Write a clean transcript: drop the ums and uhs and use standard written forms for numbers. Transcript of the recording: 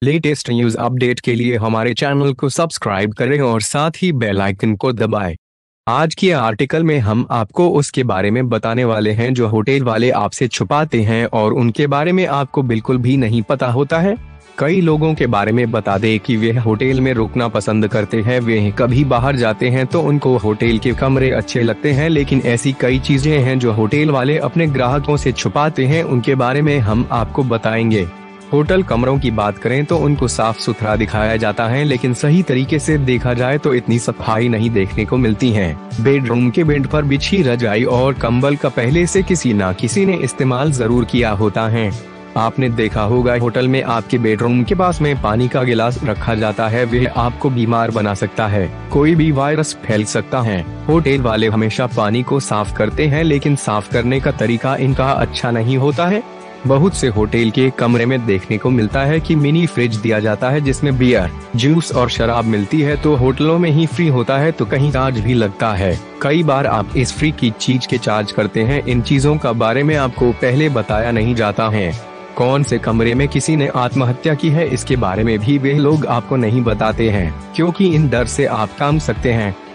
Latest news update के लिए हमारे चैनल को सब्सक्राइब करें और साथ ही बेल आइकन को दबाएं। आज के आर्टिकल में हम आपको उसके बारे में बताने वाले हैं जो होटल वाले आपसे छुपाते हैं और उनके बारे में आपको बिल्कुल भी नहीं पता होता है। कई लोगों के बारे में बता दें कि वे होटल में रुकना पसंद करते हैं, वे कभी बाहर जाते हैं तो उनको होटल के कमरे अच्छे लगते हैं, लेकिन ऐसी कई चीजें हैं जो होटल वाले अपने ग्राहकों से छुपाते हैं, उनके बारे में हम आपको बताएंगे। होटल कमरों की बात करें तो उनको साफ सुथरा दिखाया जाता है, लेकिन सही तरीके से देखा जाए तो इतनी सफाई नहीं देखने को मिलती है। बेडरूम के बेड पर बिछी रजाई और कंबल का पहले से किसी न किसी ने इस्तेमाल जरूर किया होता है। आपने देखा होगा होटल में आपके बेडरूम के पास में पानी का गिलास रखा जाता है, वह आपको बीमार बना सकता है, कोई भी वायरस फैल सकता है। होटल वाले हमेशा पानी को साफ करते हैं, लेकिन साफ करने का तरीका इनका अच्छा नहीं होता है। बहुत से होटल के कमरे में देखने को मिलता है कि मिनी फ्रिज दिया जाता है जिसमें बियर, जूस और शराब मिलती है, तो होटलों में ही फ्री होता है तो कहीं चार्ज भी लगता है। कई बार आप इस फ्री की चीज के चार्ज करते हैं। इन चीजों का बारे में आपको पहले बताया नहीं जाता है। कौन से कमरे में किसी ने आत्महत्या की है इसके बारे में भी वे लोग आपको नहीं बताते हैं, क्योंकि इन डर से आप काम सकते हैं।